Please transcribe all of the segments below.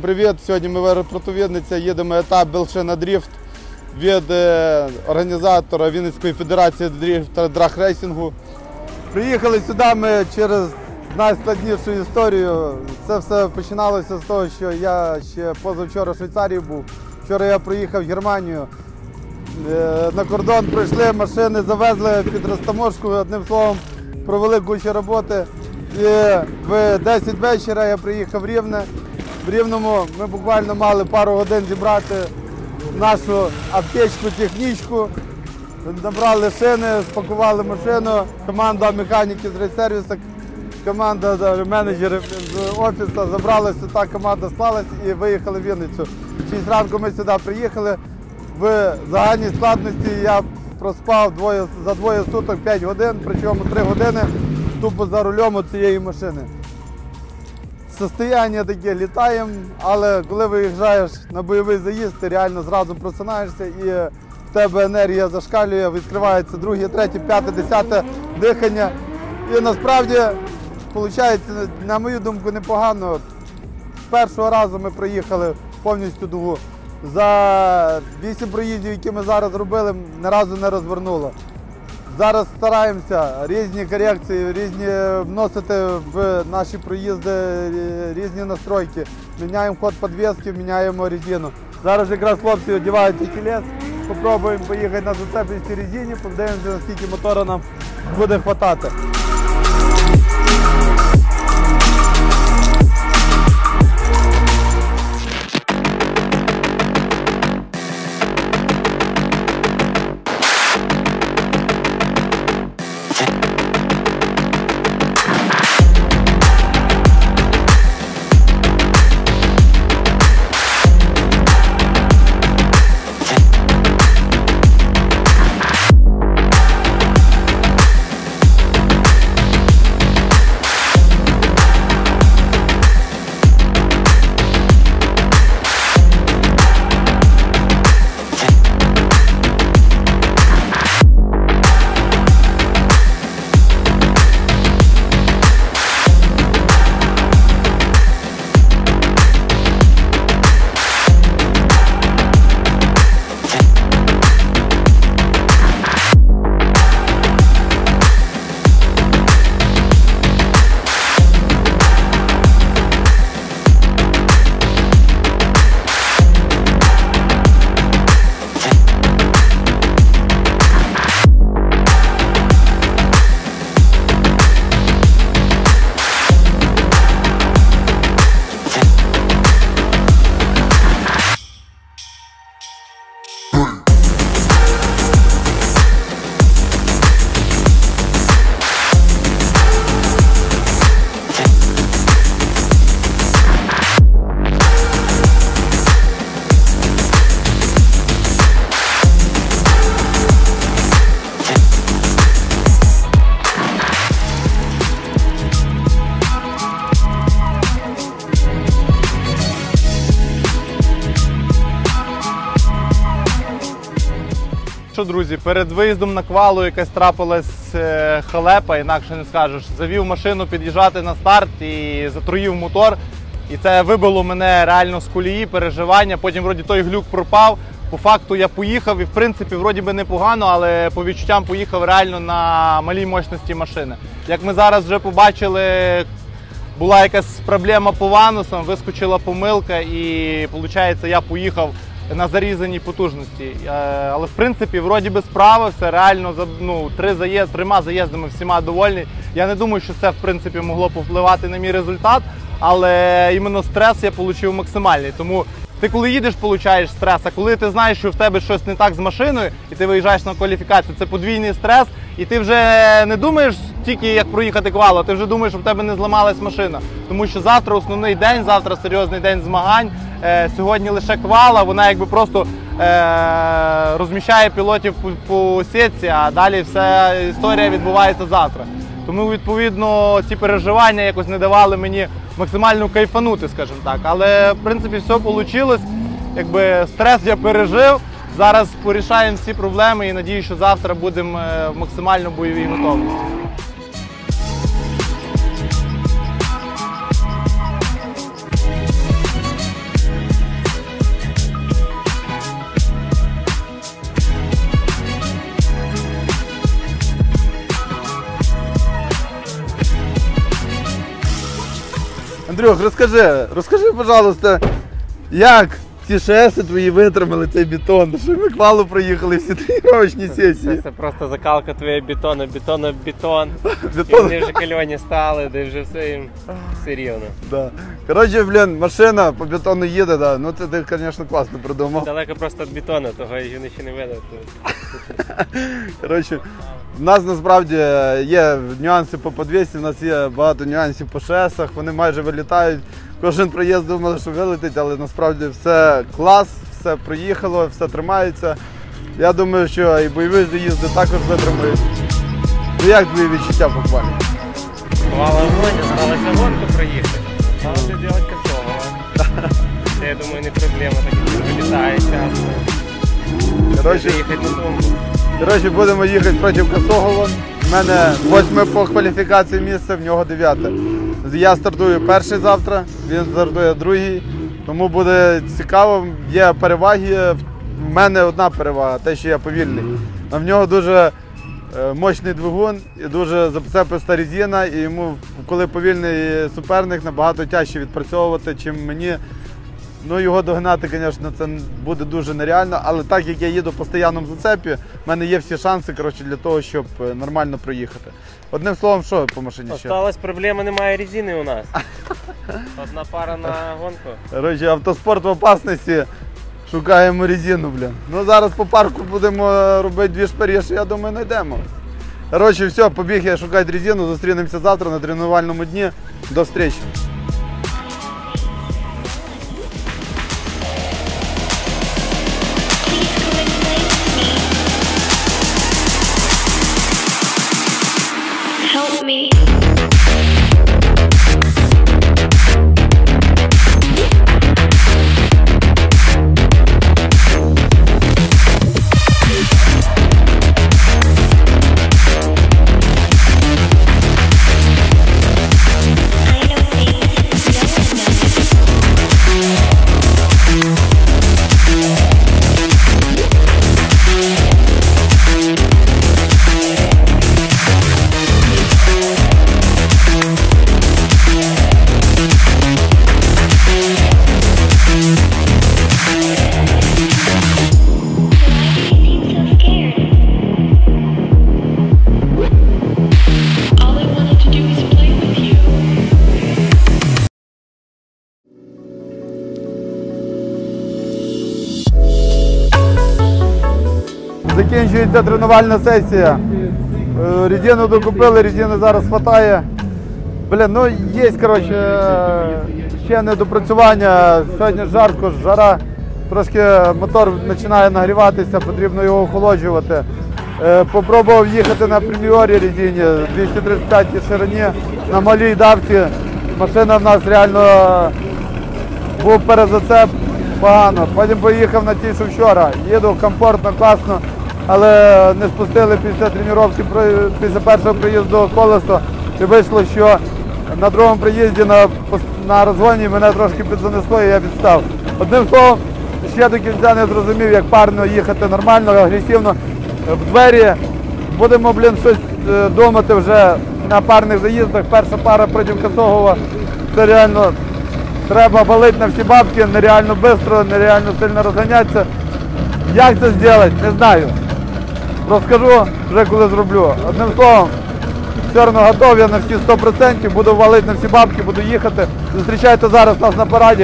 Всім привіт! Сьогодні ми в аеропорту Вінниця їдемо етап Белшина-Дріфт від організатора Вінницької федерації дріфт та драг-рейсингу. Приїхали сюди ми через найскладнішу історію. Це все починалося з того, що я ще позавчора в Швейцарії був. Вчора я приїхав в Германію. На кордон пройшли, машини завезли під розтаможку, одним словом, провели кучу роботи. І в 10 вечора я приїхав в Рівне. В Рівному ми буквально мали пару годин зібрати нашу аптечку, технічку, набрали шини, спакували машину, команда механіків з рейсервісу, команда менеджерів з офісу, забралася, та команда склалась і виїхали в Вінницю. В 6 ранку ми сюди приїхали. В загальній складності я проспав за двоє суток 5 годин, причому 3 години тупо за рулем цієї машини. Состояння таке, літаємо, але коли виїжджаєш на бойовий заїзд, ти реально зразу просинаєшся і в тебе енергія зашкалює, відкривається друге, третє, п'яте, десяте дихання. І насправді, виходить, на мою думку, непогано. З першого разу ми проїхали повністю дугу. За 8 проїздів, які ми зараз робили, ні разу не розвернуло. Зараз стараємося різні корекції, вносити в наші проїзди різні настройки. Міняємо ход підвіски, міняємо резину. Зараз якраз хлопці одягають тілес, спробуємо поїхати на зацепленій резині, подивимося, наскільки мотора нам буде вистачати. Друзі, перед виїздом на квалу якась трапилась халепа, інакше не скажеш. Завів машину під'їжджати на старт і затруїв мотор. І це вибило мене реально з колії, переживання. Потім вроді той глюк пропав. По факту я поїхав і в принципі вроді би непогано, але по відчуттям поїхав реально на малій мощності машини. Як ми зараз вже побачили, була якась проблема по ванусам, вискочила помилка і виходить я поїхав на зарізаній потужності. Але в принципі, вроді би справився, реально трьома заїздами всіма довольний. Я не думаю, що це в принципі могло повпливати на мій результат, але іменно стрес я отримав максимальний. Тому ти коли їдеш, отримуєш стрес, а коли ти знаєш, що в тебе щось не так з машиною, і ти виїжджаєш на кваліфікацію, це подвійний стрес, і ти вже не думаєш тільки як проїхати квалу, а ти вже думаєш, щоб в тебе не зламалась машина. Тому що завтра основний день, завтра серйозний день змагань. Сьогодні лише квала, вона якби просто розміщає пілотів по сітці, а далі вся історія відбувається завтра. Тому, відповідно, ці переживання якось не давали мені максимально кайфанути, скажімо так. Але, в принципі, все вийшло. Якби стрес я пережив, зараз порішаємо всі проблеми і надію, що завтра будемо в максимально бойовій готовності. Андрюх, розкажи, пожалуйста, як ці шеси твої витримали цей бетон? Що ми квалу проїхали всі тренувальні сесії? Це просто закалка твоєї бетону, бетон об бетон. І Бетон. вони вже кальоні стали, де вже все їм все рівно. Да. Коротше, блін, машина по бетону їде, да. Ну це ти, звісно, класно придумав. Далеко просто від бетону, того і вони ще не видно. Коротше, в нас насправді є нюанси по подвісці, в нас є багато нюансів по шесах, вони майже вилітають. Кожен проїзд думали, що вилетить, але насправді все клас, все проїхало, все тримається. Я думаю, що і бойові заїзди також витримають. Ну як твої відчуття по квалі? Бувало гоня, сталося гонку проїхати. Сталося робити косово. Це, я думаю, не проблема, так як вилітає часто. Коротше, їхати на тумбу. Коротше, будемо їхати проти Косогова. У мене 8 по кваліфікації місце, в нього 9. Я стартую перший завтра, він стартує другий. Тому буде цікаво. Є переваги. В мене одна перевага, те, що я повільний. А в нього дуже мощний двигун і дуже запцеписта резина. І йому, коли повільний суперник, набагато тяжче відпрацьовувати, чим мені. Ну, його догнати, звісно, це буде дуже нереально, але так як я їду в постійному зацепі, в мене є всі шанси, коротше, для того, щоб нормально проїхати. Одним словом, що по машині ще? Осталась проблема, немає резини у нас. Одна пара на гонку. Коротше, автоспорт в опасності, шукаємо резину, блін. Ну, зараз по парку будемо робити дві шпаріші, я думаю, знайдемо. Коротше, все, побіг я шукати резину, зустрінемося завтра на тренувальному дні. До зустрічі. Help me. Закінчується тренувальна сесія. Резину докупили, резини зараз вистачає. Блін, ну є, коротше, ще недопрацювання. Сьогодні жарко, жара. Трошки мотор починає нагріватися, потрібно його охолоджувати. Попробував їхати на преміорі резині 235 ширині на малій давці. Машина в нас реально був перезацеп погано. Потім поїхав на ті, що вчора. Їду комфортно, класно, але не спустили після тренування, після першого приїзду колесо. І вийшло, що на другому приїзді на розгоні мене трошки підзанесло і я відстав. Одним словом, ще до кінця не зрозумів, як парно їхати нормально, агресивно в двері. Будемо, блін, щось думати вже на парних заїздах. Перша пара проти Косогова. Це реально треба валити на всі бабки, нереально швидко, нереально сильно розганятися. Як це зробити, не знаю. Розкажу вже коли зроблю. Одним словом, все одно готовий на всі 100%, буду валити на всі бабки, буду їхати. Зустрічайте зараз нас на параді.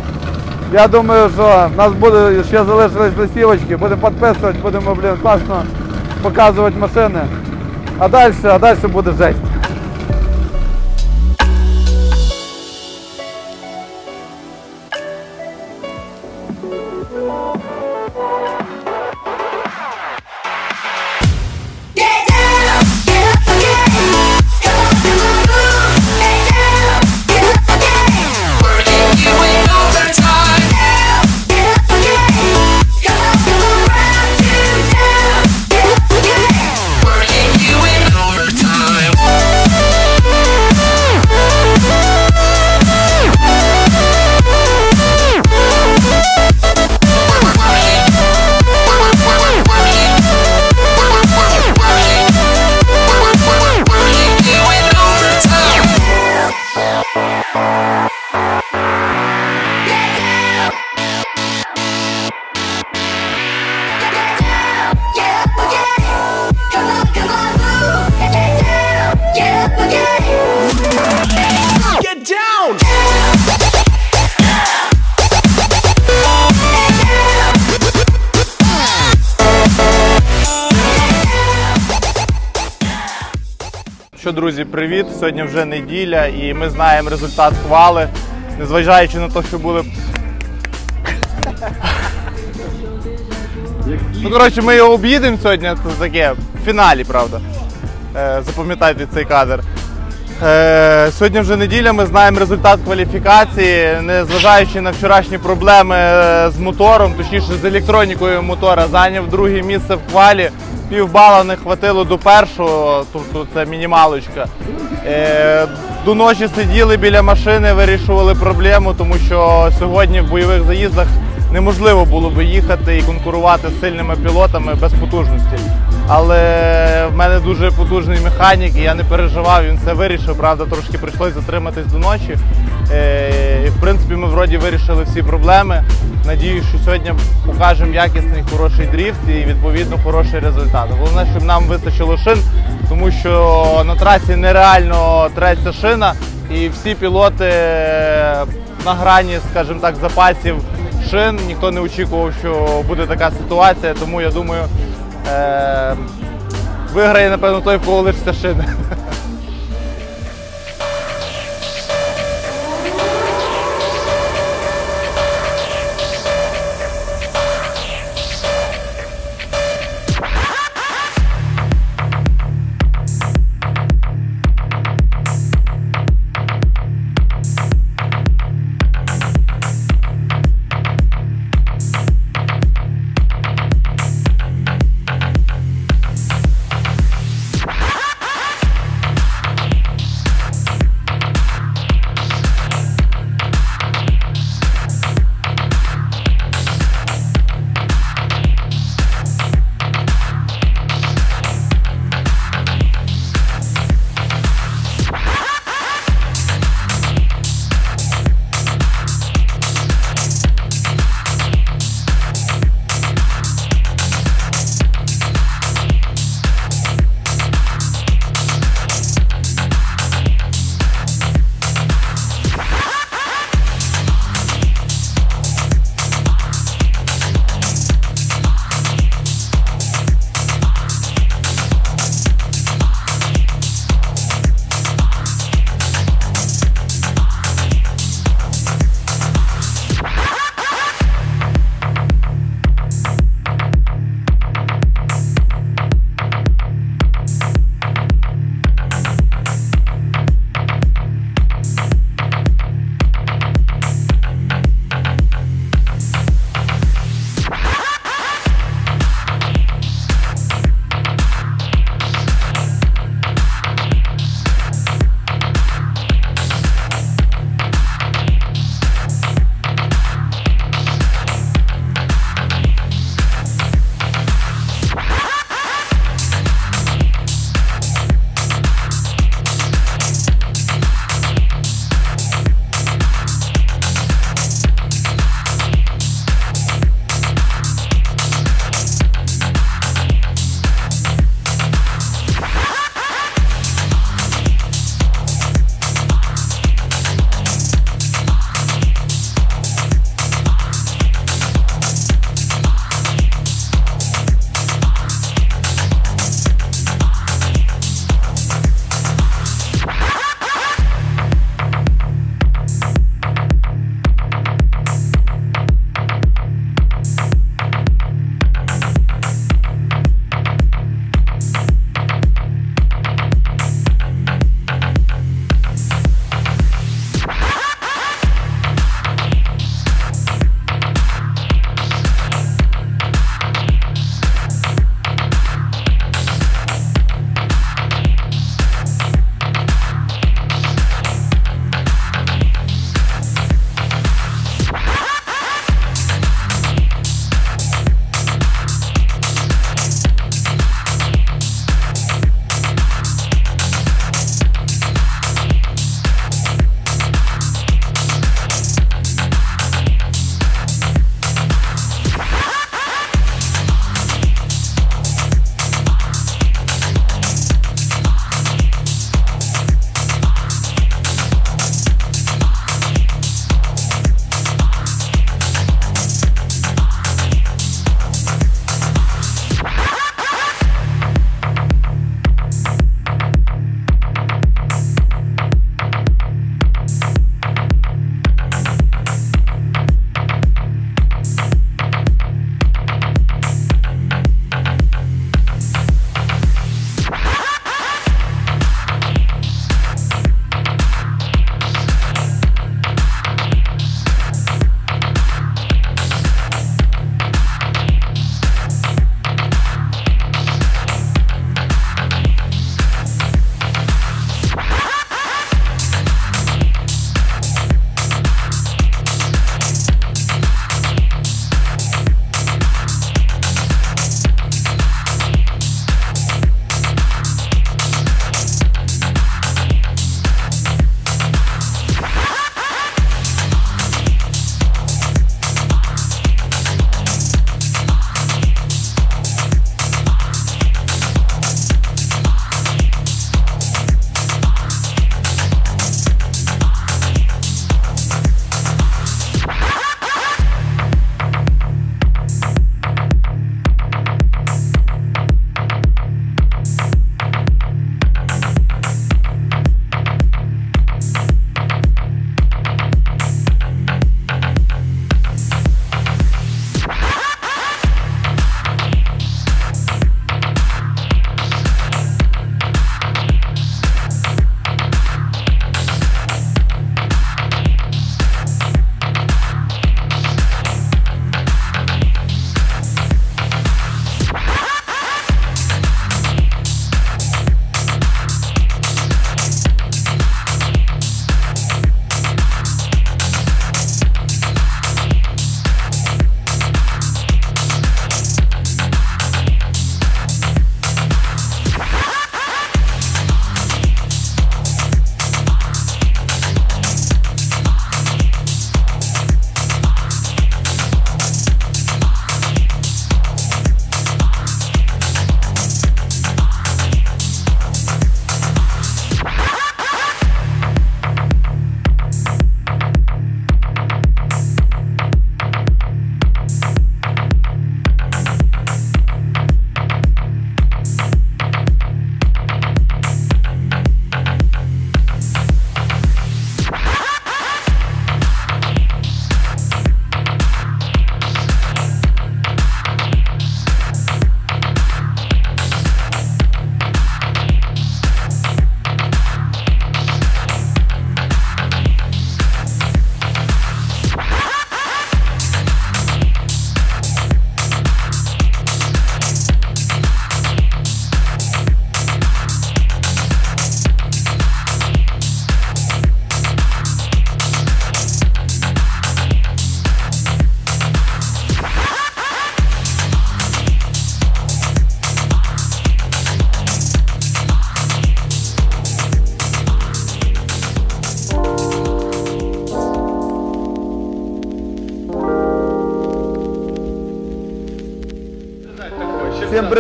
Я думаю, що в нас буде, ще залишились листівочки, будемо підписувати, будемо, блін, класно показувати машини. А далі буде жесть. Working you in overtime. Що, друзі, привіт! Сьогодні вже неділя і ми знаємо результат квали, незважаючи на те, що були... Ну, коротше, ми його об'їдемо сьогодні, це таке, в фіналі, правда. Запам'ятайте цей кадр. Сьогодні вже неділя, ми знаємо результат кваліфікації, незважаючи на вчорашні проблеми з мотором, точніше з електронікою мотора, зайняв друге місце в квалі, півбала не хватило до першого, тобто це мінімалочка. До ночі сиділи біля машини, вирішували проблему, тому що сьогодні в бойових заїздах неможливо було би їхати і конкурувати з сильними пілотами без потужності. Але в мене дуже потужний механік і я не переживав, він все вирішив, правда, трошки прийшлося затриматись до ночі. І в принципі ми вроді вирішили всі проблеми. Надіюсь, що сьогодні покажемо якісний, хороший дріфт і відповідно хороший результат. Головне, щоб нам вистачило шин, тому що на трасі нереально треться шина і всі пілоти на грані, скажімо так, запасів шин. Ніхто не очікував, що буде така ситуація, тому я думаю, виграє, напевно, той, в кого лишиться шини.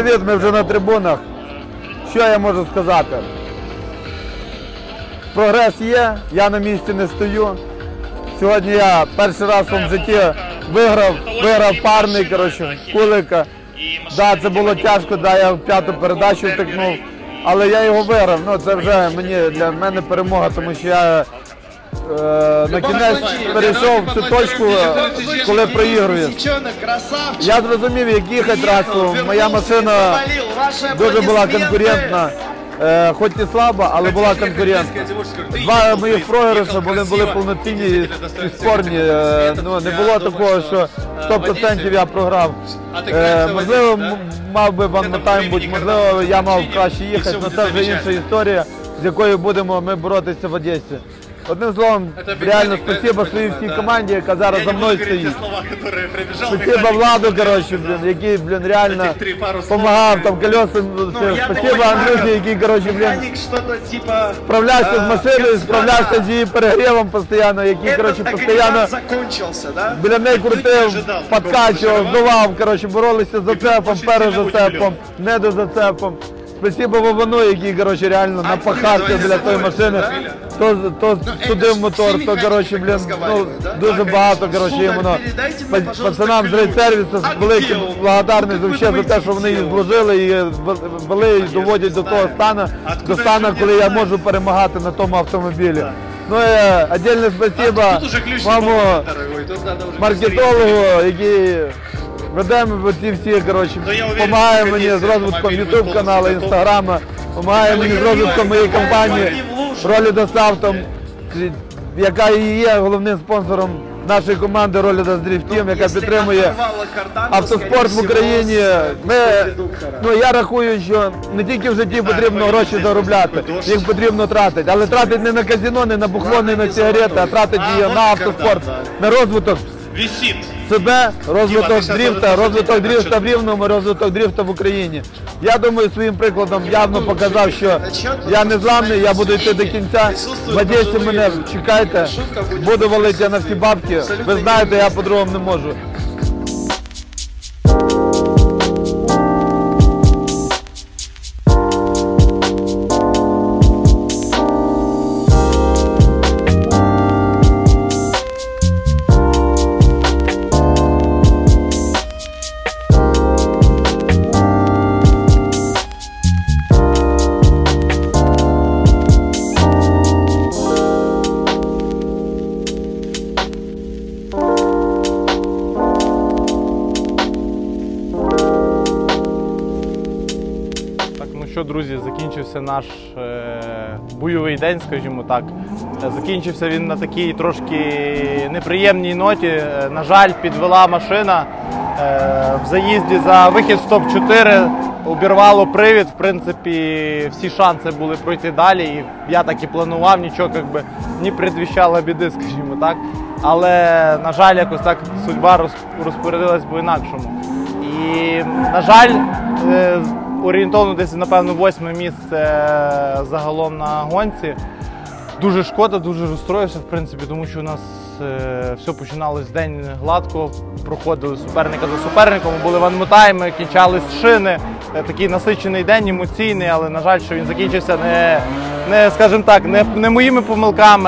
привіт, ми вже на трибунах. Що я можу сказати? Прогрес є, я на місці не стою. Сьогодні я перший раз в своєму житті виграв парний, коротше, Кулика. Да, це було тяжко, да, я в п'яту передачу втикнув, але я його виграв. Ну, це вже для мене перемога, тому що я на кінець перейшов в цю точку, коли проігрую. Я зрозумів, як їхати трасу. Моя машина дуже була конкурентна. Хоч і слаба, але була конкурентна. Два моїх програша були повноцінні і спорні. Ну, не було такого, що 100% я програв. Можливо, мав би ван-тайм бути, можливо, я мав краще їхати, але це вже інша історія, з якою будемо ми боротися в Одесі. Одним словом, реально спасибо своїй всій команді, яка зараз за мною стоїть. Спасибо Владу, коротше, який, реально допомагав, там колеса, спасибо Андрюхі, який, коротше, справлявся з машиною, справлявся з її перегрівом постійно, який, коротше, постійно біля неї крутив, підкачував, здував, коротше, боролися з зацепом, перед зацепом, не до зацепом. Спасибо Вовану, який, коротше, реально напахався біля тої машини. То студив мотор, то, коротше, ну, дуже багато, коротше, йому, пацанам з рейд-сервісу великий благодарність за те, що вони її зложили і вели і доводять до того стану, коли я можу перемагати на тому автомобілі. Ну і віддільне спасибо моєму маркетологу, який ведемо ці всі, коротше, допомагає мені з розвитком YouTube каналу, Інстаграма, допомагає мені з розвитком моєї компанії Rolidus Auto, яка і є головним спонсором нашої команди Rolidus Drift Team, яка підтримує автоспорт в Україні. Я рахую, що не тільки в житті потрібно гроші заробляти, їх потрібно тратити, але тратити не на казино, не на бухло, не на сигарети, а тратити її на автоспорт, на розвиток себе, розвиток дрифта в Рівному, розвиток дрифта в Україні. Я думаю, своїм прикладом явно показав, що я не зламний, я буду йти до кінця. В Одесі мене чекайте, буду валити на всі бабки. Ви знаєте, я по-другому не можу. Що, друзі, закінчився наш бойовий день, скажімо так. Закінчився він на такій трошки неприємній ноті. На жаль, підвела машина в заїзді за вихід в топ-4, обірвало привід. В принципі, всі шанси були пройти далі. І я так і планував, нічого не предвіщало біди, скажімо так. Але, на жаль, якось так судьба розпорядилась по-інакшому. І, на жаль, орієнтовно десь, напевно, 8-е місце загалом на гонці. Дуже шкода, дуже розстроївся, в принципі, тому що у нас все починалось день гладко, проходили суперника за суперником, були ван-тайми, кінчались шини. Такий насичений день, емоційний, але, на жаль, що він закінчився скажімо так, не моїми помилками,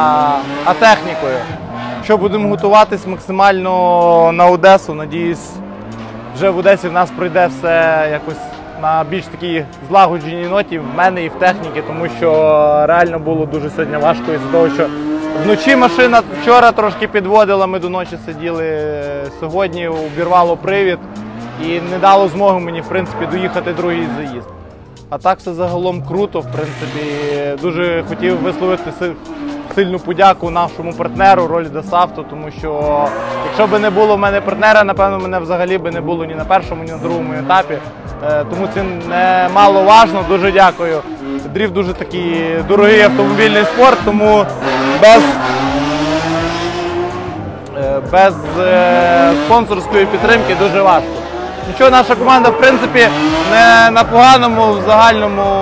а технікою. Що будемо готуватись максимально на Одесу, надіюсь, вже в Одесі в нас пройде все якось на більш такій злагодженій ноті в мене і в техніці, тому що реально було дуже сьогодні важко із-за того, що вночі машина вчора трошки підводила, ми до ночі сиділи, сьогодні обірвало привід і не дало змоги мені, в принципі, доїхати другий заїзд. А так все загалом круто, в принципі, дуже хотів висловити сильну подяку нашому партнеру Rolidus Auto, тому що якщо б не було в мене партнера, напевно, мене взагалі б не було ні на першому, ні на другому етапі. Тому це немаловажно, дуже дякую. Дріфт дуже такий дорогий автомобільний спорт, тому без спонсорської підтримки дуже важко. Нічого, наша команда, в принципі, не на поганому в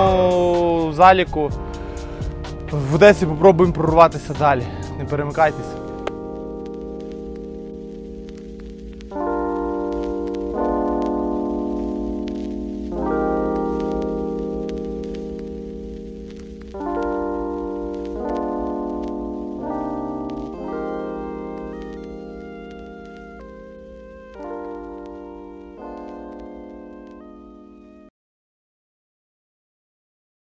загальному заліку. В Одесі спробуємо прорватися далі. Не перемикайтесь.